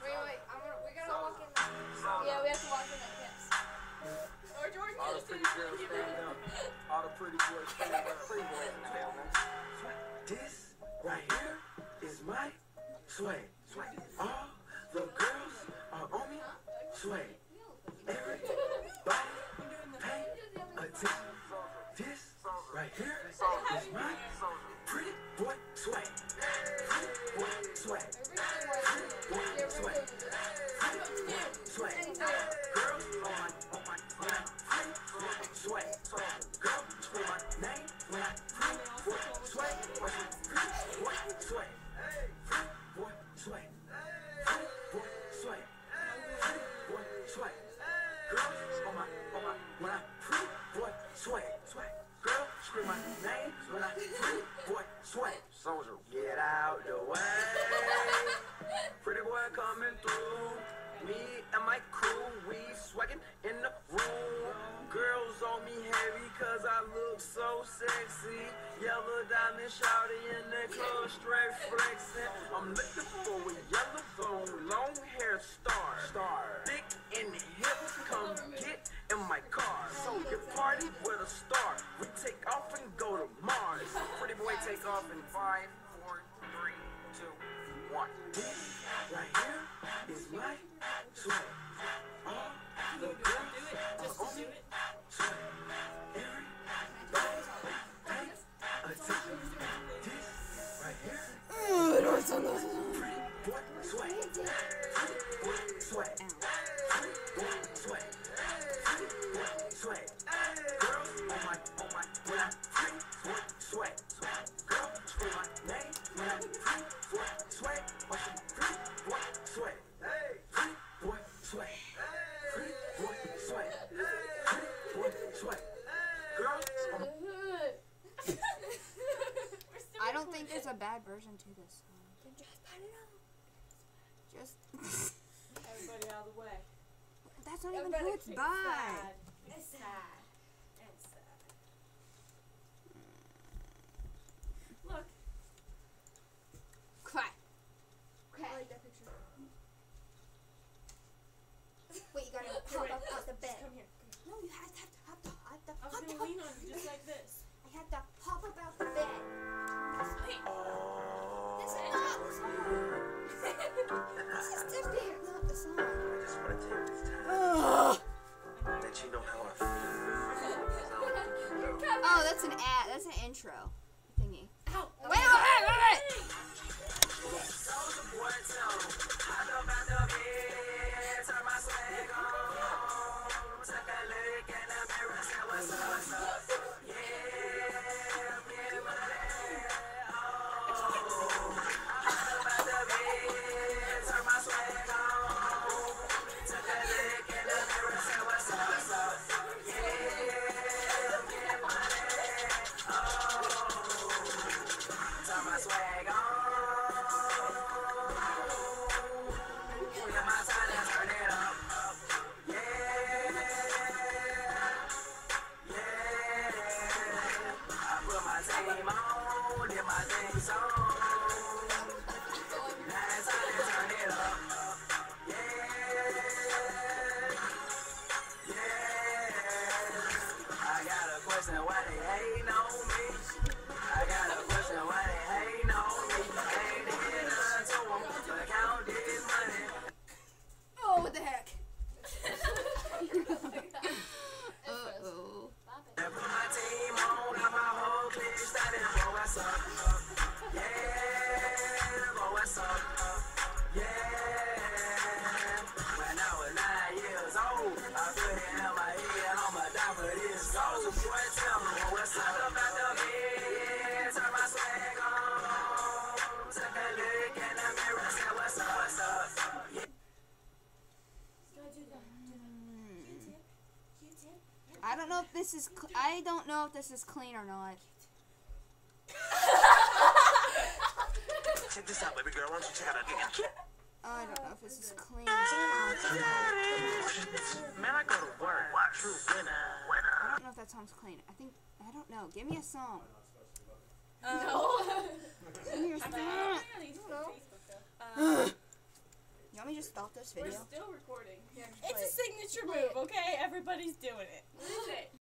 Wait, we gotta walk in there. Yeah, we have to walk in there, yes. Or Jordan. All the pretty girls stand up. All the pretty boys stand up. Pretty boys in the house. This right here is my swag. All the girls are on me. Swag. Everybody pay attention. This right here is my pretty boy swag. Pretty boy swag. Pretty boy swag. Pretty boy swag. Girls on my pretty boy swag. Girl, scream my name when I pretty boy swag. Pretty boy swag. Pretty boy swag. Pretty boy swag. Pretty boy swag. Girls on my when I pretty boy swag. Girl, scream my name when I pretty boy swag. Soldier, get out the way. Pretty boy coming through. Me and my crew, we swaggin' in the room. Girls on me heavy cause I look so sexy. Yellow diamond shawty in the club, straight flexing. I'm looking for a yellow bone, long hair star. Thick in the hips, come get in my car. So you party with a star. We take off and go to Mars. Pretty boy take off in 5, 4, 3, 2, 1. This right here is my swag. All the girls are on me. Swag. Everybody pay attention. This right here. Pretty boy swag. Pretty boy swag. Pretty boy swag. Pretty boy swag. Girls on my when I pretty boy swag. Girl, scream my name when I pretty boy swag. Pretty boy swag. Pretty boy swag. Pretty boy swag. Pretty boy swag. Girls on my I don't think there's a bad version to this song. Then just put it on. Just Everybody out of the way. that's not even Everybody who it's by. It's sad. And sad. Look. Cry. I like that picture. Wait, you gotta Here, pop wait. up out the Just bed. come here. No, you have to I was gonna lean on you just like this. I have to pop up out the bed. Wait. This is not the song. This is different. Not the song. I just want to take this time to let you know how I feel. Oh, that's an ad. That's an intro thingy. Ow. Wait. Oh, what the heck? Uh-oh. I don't know if this is I don't know if this is clean or not. Check this out, baby girl. Why don't you check out again? I don't know if this is clean. Man, I go to work. True winner. I don't know if that song's clean. I don't know. Give me a song. No. Give me a song. You want me to just stop this We're video? still recording. Yeah, just It's play a it. signature Play move, it. okay? Everybody's doing it. What is it?